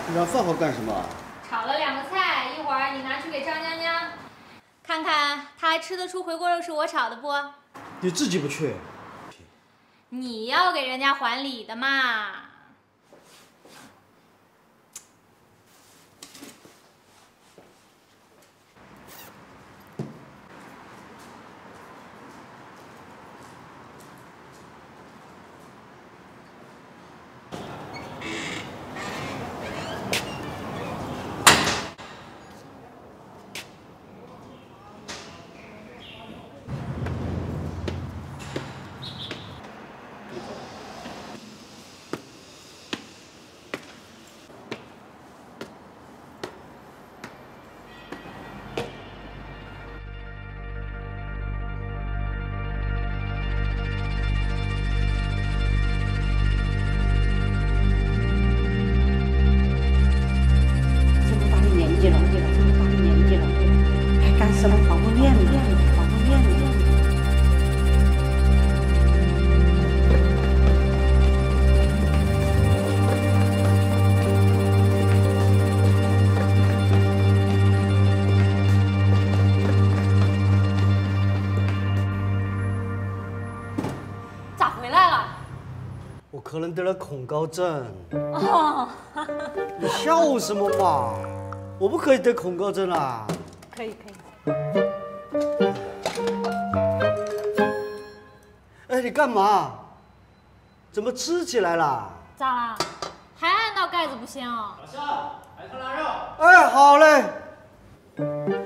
你让饭后干什么？ 炒了2个菜，一会儿你拿去给张娘娘，看看她还吃得出回锅肉是我炒的不？ 你自己不去？ 你要给人家还礼的嘛。 我可能得了恐高症。 哦， 你笑什么嘛？我不可以得恐高症啊！ 可以。 哎，你干嘛？怎么吃起来了？ 咋啦？还按到盖子不行啊？ 老夏，来颗腊肉。 哎，好嘞。